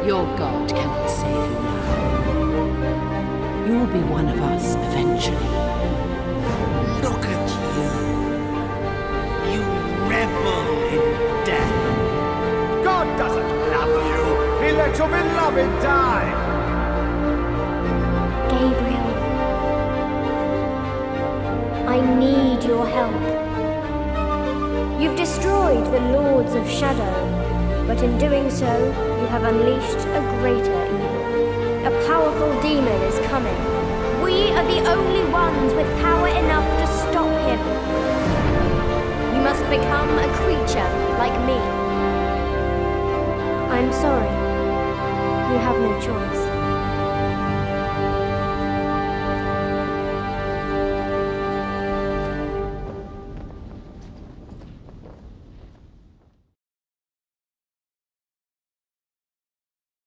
Your god cannot save you now. You will be one of us eventually. Look at you. You revel in death. God doesn't love you. He let your beloved die. Gabriel, I need your help. You've destroyed the Lords of Shadow, but in doing so, you have unleashed a greater evil. A powerful demon is coming. We are the only ones with power enough to stop him. You must become a creature like me. I'm sorry. You have no choice.